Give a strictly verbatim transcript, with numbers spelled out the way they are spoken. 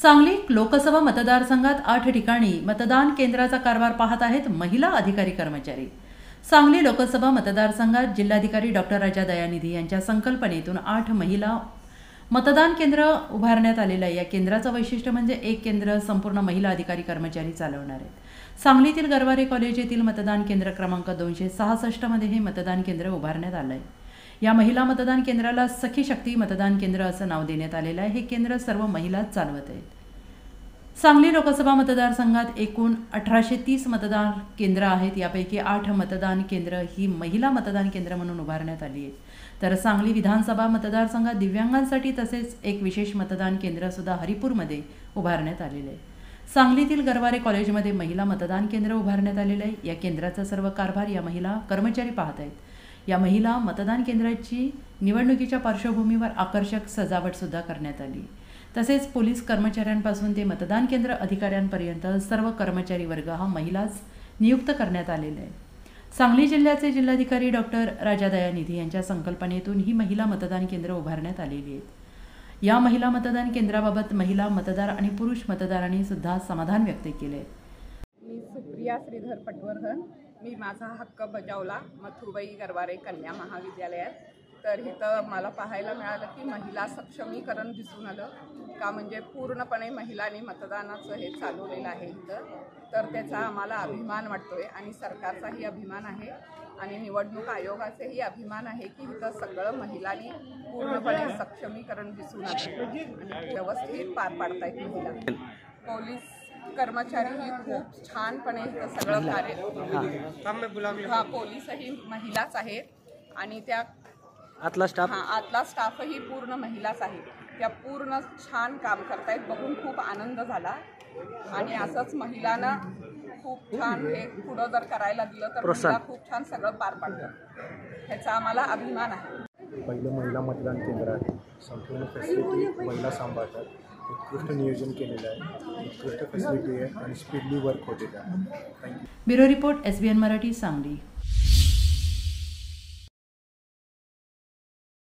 सांगली लोकसभा मतदारसंघात आठ ठिकाणी मतदान केंद्राचा कारभार पाहत आहेत महिला अधिकारी कर्मचारी। सांगली लोकसभा मतदारसंघात जिल्हाधिकारी डॉक्टर राजा दयानिधी यांच्या संकल्पनेतून आठ महिला मतदान केंद्र उभारण्यात आलेलं आहे। या केंद्राचं वैशिष्ट्य म्हणजे एक केंद्र संपूर्ण महिला अधिकारी कर्मचारी चालवणार आहेत। सांगलीतील गरवारे कॉलेज येथील मतदान केंद्र क्रमांक दोनशे सहासष्ट मध्ये हे मतदान केंद्र उभारण्यात आलं आहे। या महिला मतदान केंद्राला सखी शक्ती मतदान केंद्र असं नाव देण्यात आलेलं आहे। हे केंद्र सर्व महिलाच चालवत आहेत। सांगली लोकसभा मतदारसंघात एकूण अठराशे तीस मतदान केंद्र आहेत। यापैकी आठ मतदान केंद्र ही महिला मतदान केंद्र म्हणून उभारण्यात आली आहेत। तर सांगली विधानसभा मतदारसंघात दिव्यांगांसाठी तसेच एक विशेष मतदान केंद्र सुद्धा हरिपूरमध्ये उभारण्यात आलेले आहे। सांगलीतील गरवारे कॉलेजमध्ये महिला मतदान केंद्र उभारण्यात आलेले आहे। या केंद्राचा सर्व कारभार या महिला कर्मचारी पाहत आहेत। या महिला मतदान केंद्राची निवडणुकीच्या पार्श्वभूमीवर आकर्षक सजावट सुद्धा करण्यात आली। तसेच पोलीस कर्मचाऱ्यांपासून ते मतदान केंद्र अधिकाऱ्यांपर्यंत सर्व कर्मचारी वर्ग हा महिलाच नियुक्त करण्यात आलेला आहे। सांगली जिल्ह्याचे जिल्हाधिकारी डॉक्टर राजा दयानिधी यांच्या संकल्पनेतून ही महिला मतदान केंद्र उभारण्यात आलेली आहेत। या महिला मतदान केंद्राबाबत महिला मतदार आणि पुरुष मतदारांनी सुद्धा समाधान व्यक्त केले। मी सुप्रिया श्रीधर पटवर्धन, मी माझा हक्क बजावला मथुरबाई गरवारे कन्या महाविद्यालयात। तर इथं मला पाहायला मिळालं की महिला सक्षमीकरण दिसून आलं का, म्हणजे पूर्णपणे महिलांनी मतदानाचं हे चालवलेलं आहे इथं। तर त्याचा आम्हाला अभिमान वाटतोय आणि सरकारचाही अभिमान आहे आणि निवडणूक आयोगाचाही अभिमान आहे की इथं सगळं महिलांनी पूर्णपणे सक्षमीकरण दिसून आलं आणि व्यवस्थित पार पाडतायत महिला। पोलीस कर्मचारीही खूप छानपणे इथं सगळं कार्य, हा पोलीसही महिलाच आहेत आणि त्या आतला स्टाफ हां आतला स्टाफही पूर्ण महिलाच आहे। त्या पूर्ण छान काम करतायत, बघून खूप आनंद झाला आणि असंच महिलांना खूप छान हे पुढं जर करायला दिलं तर महिला खूप छान सगळं पार पाडतात, ह्याचा आम्हाला अभिमान आहे। पहिलं महिला मतदान केंद्र आहे, संपूर्ण फॅसिलिटी महिला सांभाळतात, उत्कृष्ट नियोजन केलेलं आहे, उत्कृष्ट फॅसिलिटी आहे आणि स्पीडली वर्क होते त्या। Thank you. Bureau report S B N Marathi Sangli.